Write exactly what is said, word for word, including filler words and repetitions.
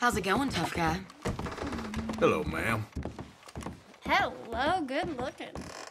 How's it going, tough guy? Hello, ma'am. Hello, good looking.